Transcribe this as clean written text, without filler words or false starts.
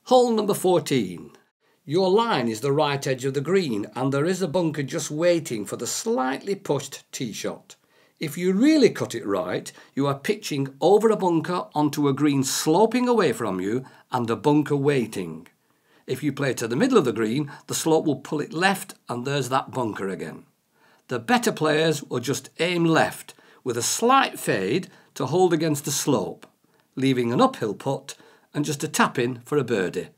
Hole number 14. Your line is the right edge of the green and there is a bunker just waiting for the slightly pushed tee shot. If you really cut it right, you are pitching over a bunker onto a green sloping away from you and a bunker waiting. If you play to the middle of the green, the slope will pull it left and there's that bunker again. The better players will just aim left with a slight fade to hold against the slope, leaving an uphill putt and just a tap in for a birdie.